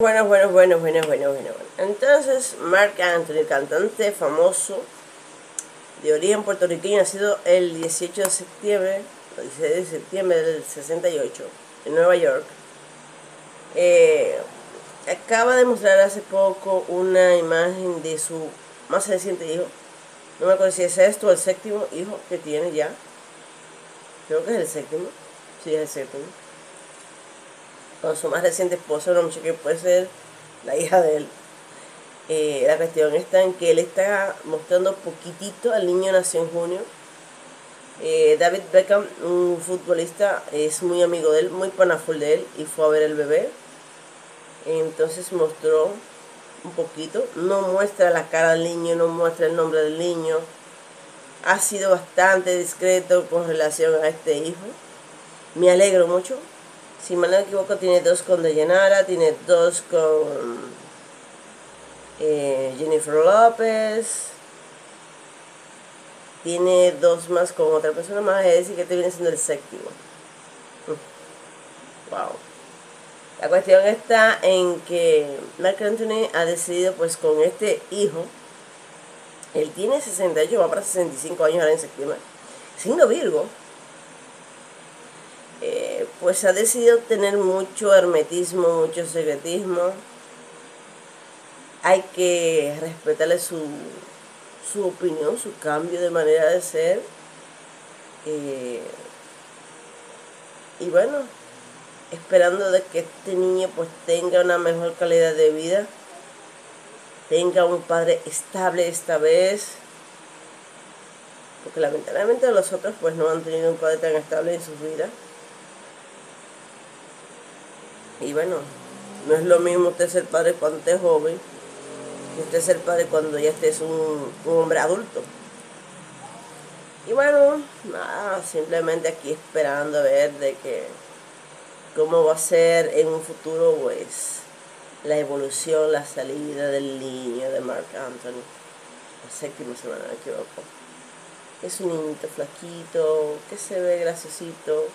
Bueno. Entonces, Marc Anthony, cantante famoso de origen puertorriqueño, nacido el 18 de septiembre, el 16 de septiembre del 68, en Nueva York. Acaba de mostrar hace poco una imagen de su más reciente hijo. No me acuerdo si es esto o el séptimo hijo que tiene ya. Creo que es el séptimo. Sí, es el séptimo. Con su más reciente esposa, una muchacha que puede ser la hija de él. La cuestión está en que él está mostrando poquitito. El niño nació en junio. David Beckham, un futbolista, es muy amigo de él, muy panaful de él, y fue a ver el bebé. Entonces mostró un poquito. No muestra la cara del niño, no muestra el nombre del niño. Ha sido bastante discreto con relación a este hijo. Me alegro mucho. Si mal no me equivoco, tiene 2 con Dayanara, tiene 2 con Jennifer López, tiene 2 más con otra persona más, es decir que este viene siendo el séptimo. Wow. La cuestión está en que Marc Anthony ha decidido, pues, con este hijo, él tiene 68, va para 65 años ahora en septiembre, signo Virgo, pues ha decidido tener mucho hermetismo, mucho secretismo. Hay que respetarle su opinión, su cambio de manera de ser. Y bueno, esperando de que este niño pues tenga una mejor calidad de vida, tenga un padre estable esta vez, porque lamentablemente los otros pues no han tenido un padre tan estable en sus vidas. Y bueno, no es lo mismo usted ser padre cuando esté joven que usted ser padre cuando ya estés un hombre adulto. Y bueno, nada, simplemente aquí esperando a ver de que cómo va a ser en un futuro, pues, la evolución, la salida del niño de Marc Anthony. La séptima semana, no me equivoco. Es un niñito flaquito, que se ve graciosito.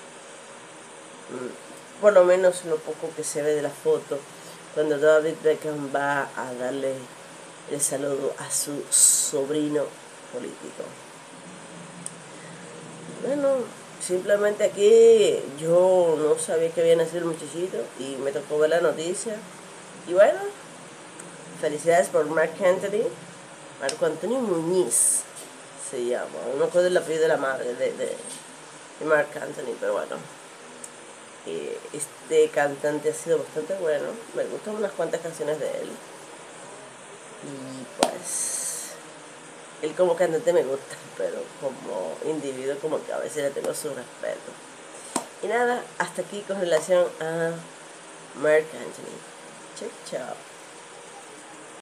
Por lo menos lo poco que se ve de la foto, cuando David Beckham va a darle el saludo a su sobrino político. Bueno, simplemente aquí yo no sabía que había nacido el muchachito y me tocó ver la noticia. Y bueno, felicidades por Marc Anthony. Marco Antonio Muñiz se llama. No me acuerdo el apellido de la madre de Marc Anthony, pero bueno. Este cantante ha sido bastante bueno. Me gustan unas cuantas canciones de él. Y pues, él como cantante me gusta, pero como individuo como que a veces le tengo su respeto. Y nada, hasta aquí con relación a Marc Anthony. Chao.